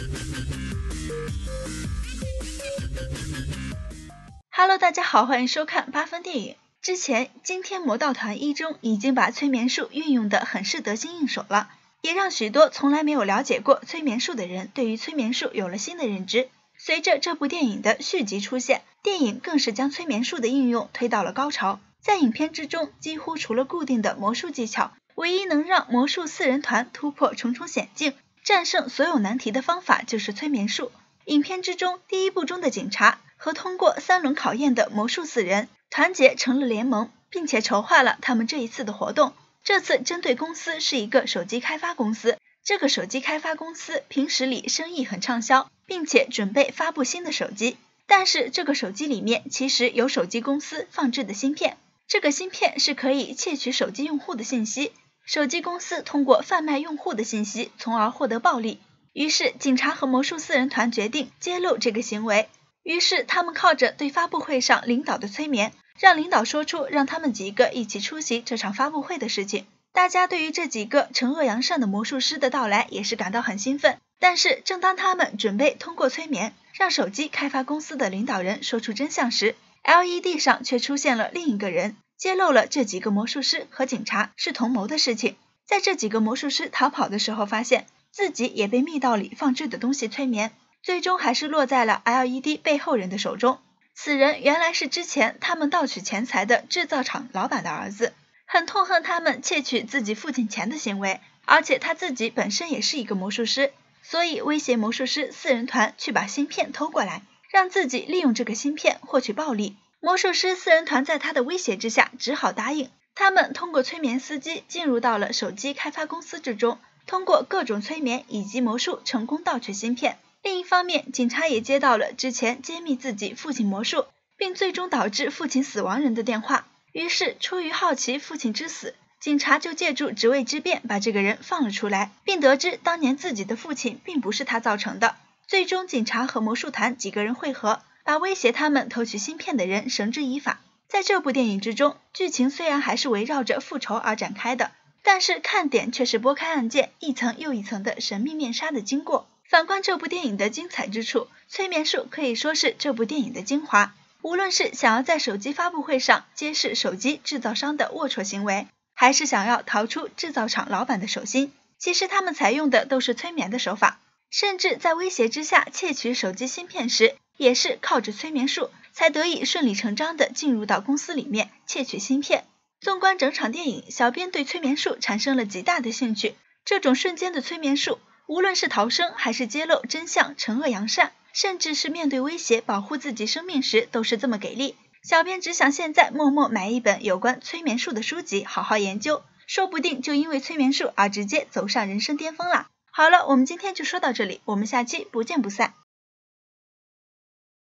Hello， 大家好，欢迎收看8分电影。之前《惊天魔盗团1》中已经把催眠术运用得很是得心应手了，也让许多从来没有了解过催眠术的人对于催眠术有了新的认知。随着这部电影的续集出现，电影更是将催眠术的应用推到了高潮。在影片之中，几乎除了固定的魔术技巧，唯一能让魔术4人团突破重重险境，战胜所有难题的方法就是催眠术。影片之中，第1部中的警察和通过3轮考验的魔术4人团结成了联盟，并且筹划了他们这一次的活动。这次针对公司是一个手机开发公司，这个手机开发公司平时里生意很畅销，并且准备发布新的手机。但是这个手机里面其实有手机公司放置的芯片，这个芯片是可以窃取手机用户的信息，手机公司通过贩卖用户的信息，从而获得暴利。于是警察和魔术4人团决定揭露这个行为，于是他们靠着对发布会上领导的催眠，让领导说出让他们几个一起出席这场发布会的事情。大家对于这几个惩恶扬善的魔术师的到来也是感到很兴奋，但是正当他们准备通过催眠让手机开发公司的领导人说出真相时， LED 上却出现了另一个人，揭露了这几个魔术师和警察是同谋的事情。在这几个魔术师逃跑的时候，发现自己也被密道里放置的东西催眠，最终还是落在了 LED 背后人的手中。此人原来是之前他们盗取钱财的制造厂老板的儿子，很痛恨他们窃取自己父亲钱的行为，而且他自己本身也是一个魔术师，所以威胁魔术师4人团去把芯片偷过来，让自己利用这个芯片获取暴利。魔术师4人团在他的威胁之下只好答应，他们通过催眠司机进入到了手机开发公司之中，通过各种催眠以及魔术成功盗取芯片。另一方面，警察也接到了之前揭秘自己父亲魔术并最终导致父亲死亡人的电话，于是出于好奇父亲之死，警察就借助职位之便把这个人放了出来，并得知当年自己的父亲并不是他造成的。最终警察和魔术团几个人会合，把威胁他们偷取芯片的人绳之以法。在这部电影之中，剧情虽然还是围绕着复仇而展开的，但是看点却是拨开案件一层又一层的神秘面纱的经过。反观这部电影的精彩之处，催眠术可以说是这部电影的精华。无论是想要在手机发布会上揭示手机制造商的龌龊行为，还是想要逃出制造厂老板的手心，其实他们采用的都是催眠的手法，甚至在威胁之下窃取手机芯片时，也是靠着催眠术才得以顺理成章地进入到公司里面窃取芯片。纵观整场电影，小编对催眠术产生了极大的兴趣。这种瞬间的催眠术，无论是逃生还是揭露真相、惩恶扬善，甚至是面对威胁保护自己生命时，都是这么给力。小编只想现在默默买一本有关催眠术的书籍，好好研究，说不定就因为催眠术而直接走上人生巅峰啦。好了，我们今天就说到这里，我们下期不见不散。